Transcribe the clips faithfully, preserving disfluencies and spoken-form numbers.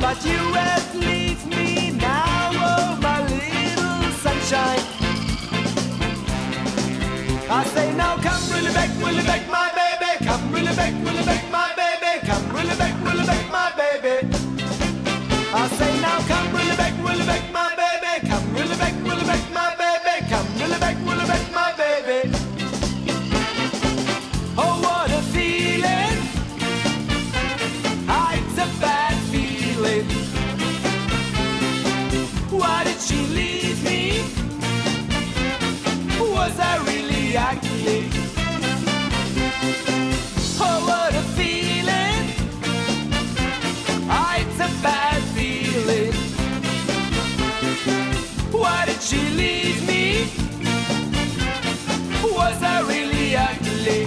that you have leave me now, oh my little sunshine. I say now come really back, really back my baby. Come really back, really back my baby. Come really back, really back my baby. I say now come really back, really back my baby. Come really back, really back my baby. Come really back, really back my baby. Oh what a feeling. Ah, it's a bad feeling. Why did she leave me? Was I really ugly? Oh what a feeling. Ah, it's a bad feeling. Why did she leave me? Was I really ugly?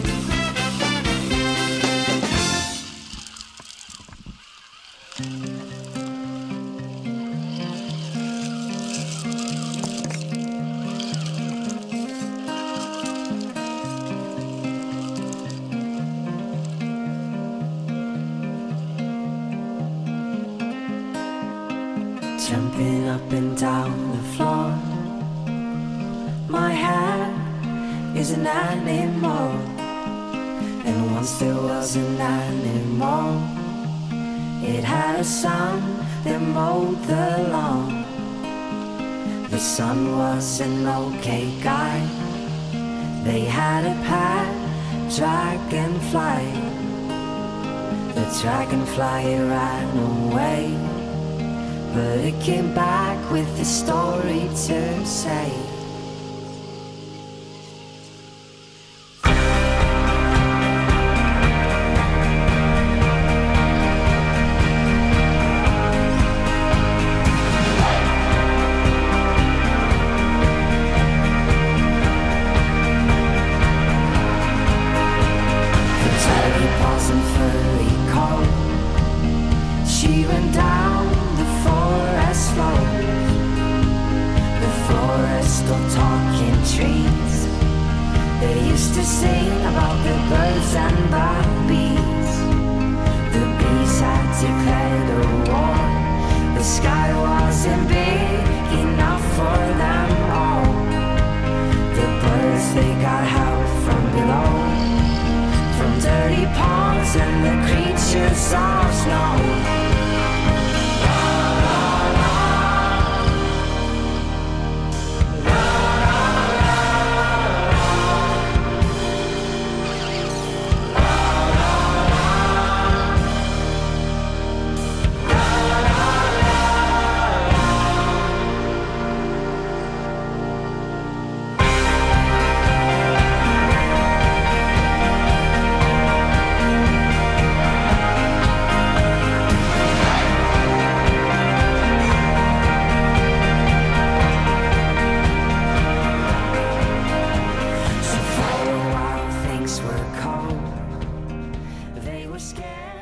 Jumping up and down the floor. My hair is an animal, and once there was an animal. It had a son that mowed the lawn. The son was an okay guy. They had a pet dragonfly. The dragonfly ran away, but it came back with a story to say. The tiny paws and furry coat, she went down the forest road. The forest of talking trees. They used to sing about the birds and the bees. The bees had declared a war. The sky wasn't big enough for them all. The birds, they got help from below, from dirty ponds and the creatures of snow. They were scared.